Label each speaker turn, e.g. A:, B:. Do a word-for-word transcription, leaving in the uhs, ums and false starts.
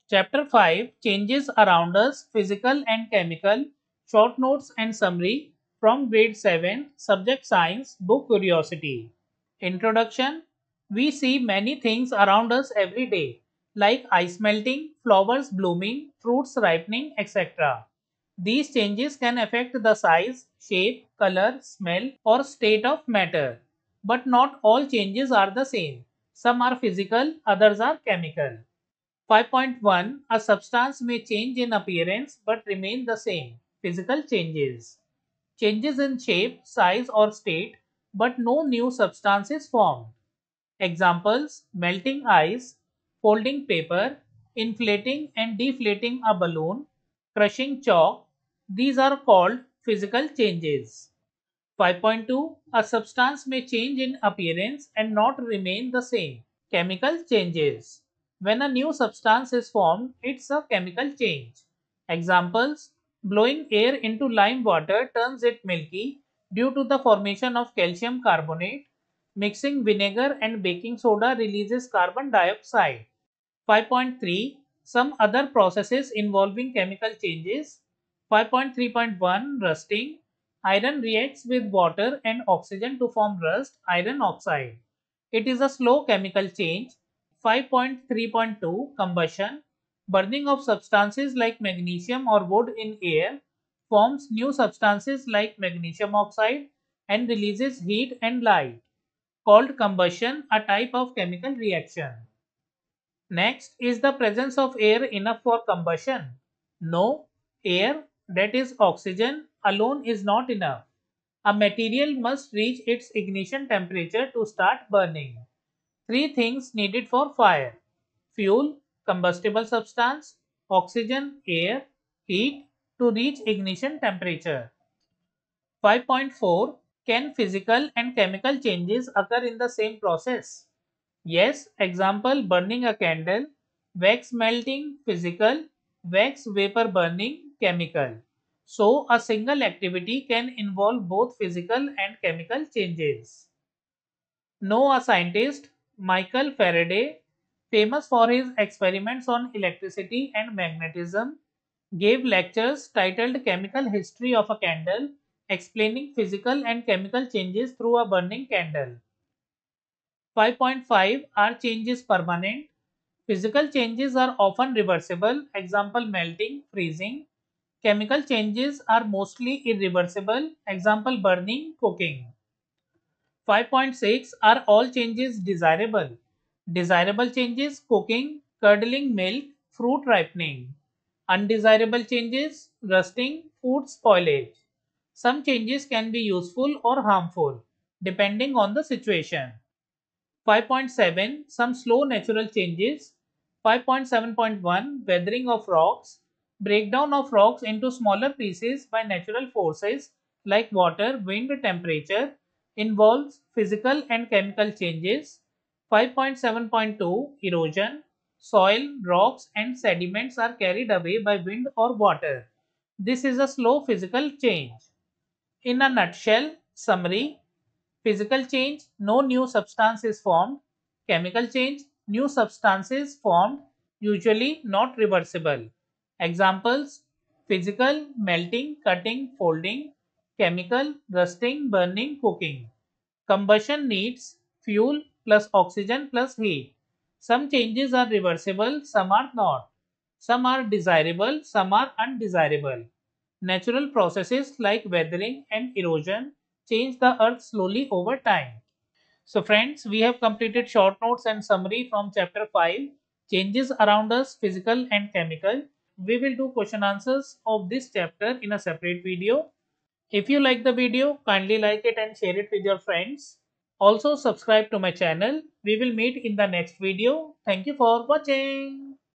A: Chapter five Changes Around Us, Physical and Chemical, Short Notes and Summary from Grade seven, Subject Science, Book Curiosity. Introduction. We see many things around us every day, like ice melting, flowers blooming, fruits ripening, et cetera. These changes can affect the size, shape, color, smell, or state of matter. But not all changes are the same. Some are physical, others are chemical. five point one A substance may change in appearance but remain the same. Physical changes. Changes in shape, size, or state, but no new substance is formed. Examples: melting ice, folding paper, inflating and deflating a balloon, crushing chalk. These are called physical changes. five point two A substance may change in appearance and not remain the same. Chemical changes. When a new substance is formed, it's a chemical change. Examples: blowing air into lime water turns it milky due to the formation of calcium carbonate. Mixing vinegar and baking soda releases carbon dioxide. five point three Some other processes involving chemical changes. five point three point one Rusting. Iron reacts with water and oxygen to form rust, iron oxide. It is a slow chemical change. five point three point two Combustion. Burning of substances like magnesium or wood in air forms new substances like magnesium oxide and releases heat and light, called combustion, a type of chemical reaction. Next, is the presence of air enough for combustion? No, air, that is oxygen, alone is not enough. A material must reach its ignition temperature to start burning. Three things needed for fire: fuel, combustible substance, oxygen, air, heat to reach ignition temperature. five point four Can physical and chemical changes occur in the same process? Yes. Example: burning a candle, wax melting, physical, wax vapor burning, chemical. So, a single activity can involve both physical and chemical changes. Know a scientist, Michael Faraday, famous for his experiments on electricity and magnetism, gave lectures titled Chemical History of a Candle, explaining physical and chemical changes through a burning candle. five point five Are changes permanent? Physical changes are often reversible, example melting, freezing. Chemical changes are mostly irreversible, example burning, cooking. five point six Are all changes desirable? Desirable changes: cooking, curdling milk, fruit ripening. Undesirable changes: rusting, food spoilage. Some changes can be useful or harmful, depending on the situation. five point seven Some slow natural changes. five point seven point one Weathering of rocks. Breakdown of rocks into smaller pieces by natural forces like water, wind, temperature involves physical and chemical changes. five point seven point two Erosion. Soil, rocks and sediments are carried away by wind or water. This is a slow physical change. In a nutshell, summary: physical change, no new substance is formed. Chemical change, new substances formed, usually not reversible. Examples: physical, melting, cutting, folding; chemical, rusting, burning, cooking. Combustion needs fuel plus oxygen plus heat. Some changes are reversible, some are not. Some are desirable, some are undesirable. Natural processes like weathering and erosion change the earth slowly over time. So friends, we have completed short notes and summary from chapter five, changes around us, physical and chemical. We will do question answers of this chapter in a separate video. If you like the video, kindly like it and share it with your friends. Also subscribe to my channel. We will meet in the next video. Thank you for watching.